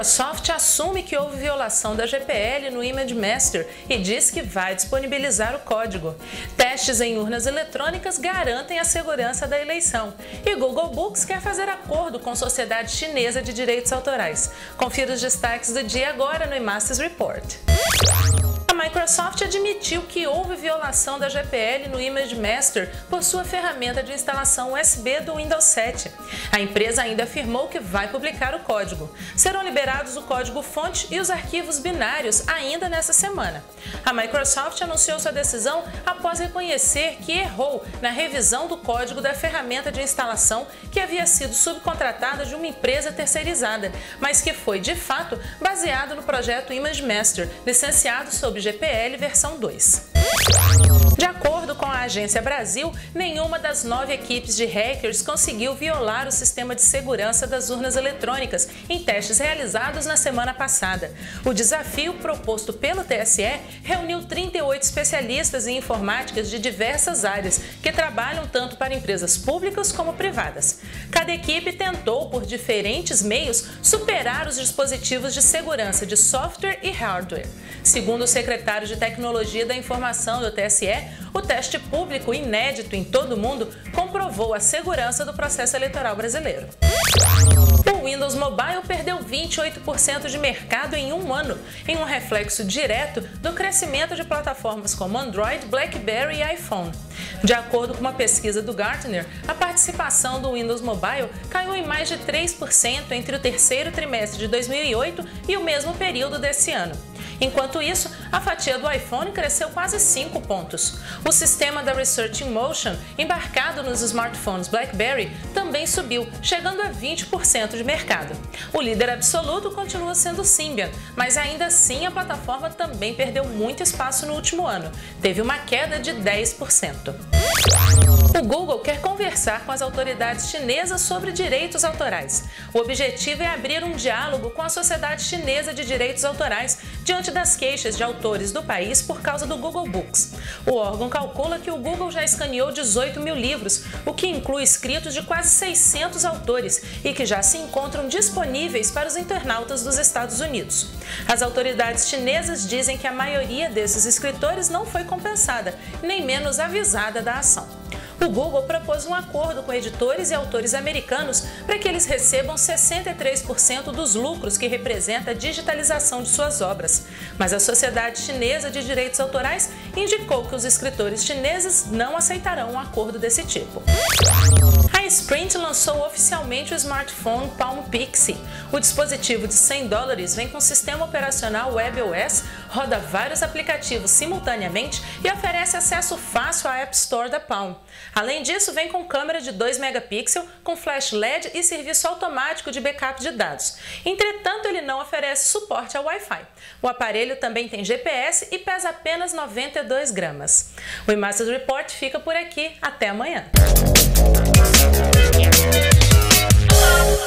Microsoft assume que houve violação da GPL no Image Master e diz que vai disponibilizar o código. Testes em urnas eletrônicas garantem a segurança da eleição. E Google Books quer fazer acordo com a Sociedade Chinesa de Direitos Autorais. Confira os destaques do dia agora no eMasters Report. A Microsoft admitiu que houve violação da GPL no Image Master por sua ferramenta de instalação USB do Windows 7. A empresa ainda afirmou que vai publicar o código. Serão liberados o código-fonte e os arquivos binários ainda nessa semana. A Microsoft anunciou sua decisão após reconhecer que errou na revisão do código da ferramenta de instalação que havia sido subcontratada de uma empresa terceirizada, mas que foi, de fato, baseado no projeto Image Master, licenciado sob GPL versão 2. De acordo com a Agência Brasil, nenhuma das 9 equipes de hackers conseguiu violar o sistema de segurança das urnas eletrônicas em testes realizados na semana passada. O desafio proposto pelo TSE reuniu 38 especialistas em informática de diversas áreas, que trabalham tanto para empresas públicas como privadas. Cada equipe tentou, por diferentes meios, superar os dispositivos de segurança de software e hardware. Segundo o secretário de Tecnologia da Informação do TSE, o teste público inédito em todo o mundo comprovou a segurança do processo eleitoral brasileiro. O Windows Mobile perdeu 28% de mercado em um ano, em um reflexo direto do crescimento de plataformas como Android, BlackBerry e iPhone. De acordo com uma pesquisa do Gartner, a participação do Windows Mobile caiu em mais de 3% entre o terceiro trimestre de 2008 e o mesmo período desse ano. Enquanto isso, a fatia do iPhone cresceu quase 5 pontos. O sistema da Research in Motion, embarcado nos smartphones BlackBerry, também subiu, chegando a 20% de mercado. O líder absoluto continua sendo o Symbian, mas ainda assim a plataforma também perdeu muito espaço no último ano. Teve uma queda de 10%. O Google quer conversar com as autoridades chinesas sobre direitos autorais. O objetivo é abrir um diálogo com a Sociedade Chinesa de Direitos Autorais diante das queixas de autores do país por causa do Google Books. O órgão calcula que o Google já escaneou 18 mil livros, o que inclui escritos de quase 600 autores e que já se encontram disponíveis para os internautas dos Estados Unidos. As autoridades chinesas dizem que a maioria desses escritores não foi compensada, nem menos avisada da ação. O Google propôs um acordo com editores e autores americanos para que eles recebam 63% dos lucros que representa a digitalização de suas obras. Mas a Sociedade Chinesa de Direitos Autorais indicou que os escritores chineses não aceitarão um acordo desse tipo. A Sprint lançou oficialmente o smartphone Palm Pixie. O dispositivo de $100 vem com sistema operacional WebOS, roda vários aplicativos simultaneamente e oferece acesso fácil à App Store da Palm. Além disso, vem com câmera de 2 megapixels, com flash LED e serviço automático de backup de dados. Entretanto, ele não oferece suporte ao Wi-Fi. O aparelho também tem GPS e pesa apenas 92 gramas. O eMasters Report fica por aqui. Até amanhã!